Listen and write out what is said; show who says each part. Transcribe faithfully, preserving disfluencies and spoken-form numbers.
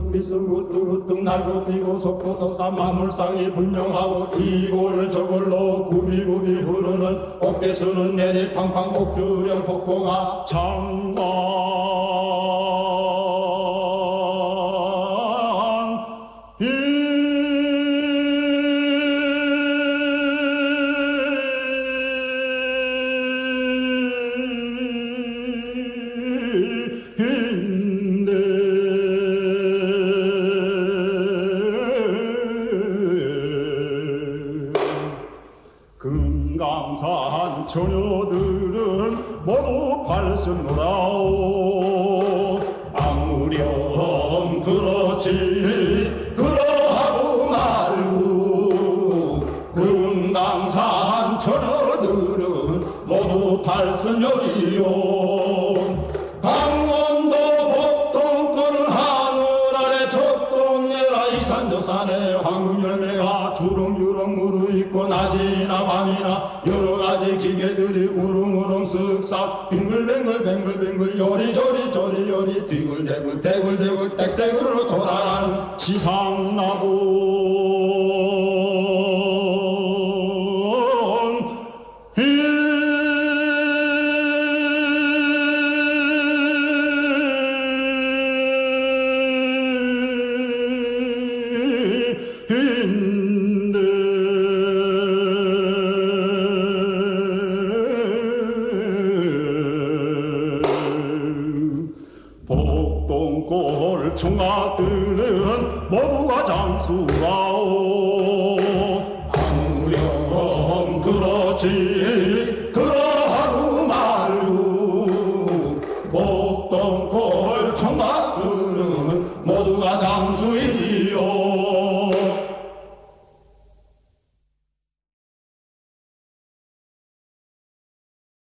Speaker 1: 비승 우뚝우뚝 날고 뛰고 속도속사 만물상이 분명하고 이골 저골로 구비구비 흐르는 어깨수는 내리 팡팡 옥주령 폭포가 장관 금강산 처녀들은 모두 발성노라오. 아무렴 그렇지 그러하고 말고 금강산 처녀들은 모두 발성녀리요. 강원도 복동권은 하늘 아래 적동내라 이산저산에 황금열매가 주렁주렁 무르익고 낮이나 밤이나 여러가지 기계들이 우릉우릉 쓱싹 빙글뱅글 뱅글뱅글 요리조리 조리요리 뒤굴대굴 대굴대굴 땡땡으로 돌아가는 지상나고 복동골 총각들은 모두가 장수라오. 아무렴 그렇지 그